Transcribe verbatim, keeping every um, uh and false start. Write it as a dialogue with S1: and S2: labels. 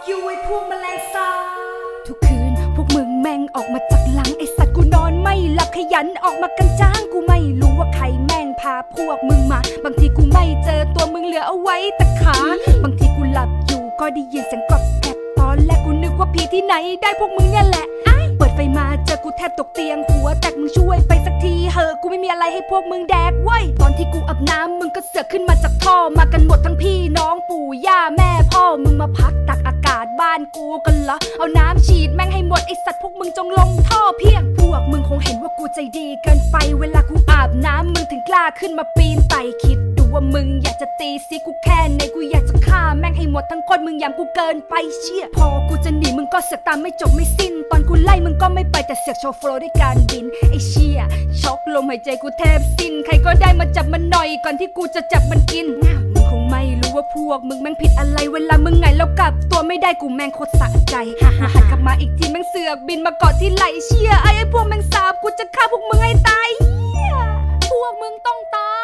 S1: you ไอ้พวกแมลงสาบทุกคืนพวกมึงแม่งออกมาจากหลังไอสัตว์กูนอนไม่หลับขยันออกมากันจ้างกูไม่รู้ว่าใครแม่งพาพวกมึงมาบางทีกูไม่เจอตัวมึงเหลือเอาไว้แต่ขาบางทีกูหลับอยู่ก็ได้ยินเสียงกรอบแกรบตอนแรกกูนึกว่าผีที่ไหนได้พวกมึงเนี่ยแหละเปิดไฟมาเจอกูแทบตกเตียงหัวแตกมึงช่วยไปสักทีเหอะกูไม่มีอะไรให้พวกมึงแดกเว้ยตอนที่กูอาบน้ำมึงก็เสือกขึ้นมาจากท่อมากันหมดทั้งพี่น้องปู่ย่าแม่พ่อมึงมาพักตักอากาศบ้านกูกันเหรอเอาน้ำฉีดแม่งให้หมดไอสัตว์พวกมึงจงลงท่อเพียงพวกมึงคงเห็นว่ากูใจดีเกินไปเวลากูอาบน้ำมึงถึงกล้าขึ้นมาปีนไต่คิดดูว่ามึงอยากจะตีซิกูแค่ไหนกูอยากจะฆ่าแม่งให้หมดทั้งคนมึงอย่างกูเกินไปเชี่ยพอกูจะหนีมึงก็เสือกตามไม่จบไม่สิ้นตอนกูไล่มึงก็ไม่ไปแต่เสือกโชว์โฟล์ด้วยการบินไอเชี่ยช็อกลมหายใจกูแทบสิ้นใครก็ได้มาจับมันหน่อยก่อนที่กูจะจับมันกินมึงคงไม่รู้ว่าพวกมึงแม่งผิดอะไรเวลามึงไงแล้วกลับตัวไม่ได้กูแม่งโคตรสะใจมาหันกลับมาอีกทีแม่งเสือกบินมาเกาะที่ไหลเชี่ยไอไอพวกแม่งสาบกูจะฆ่าพวกมึงให้ตายเหี้ยพวกมึงต้องตาย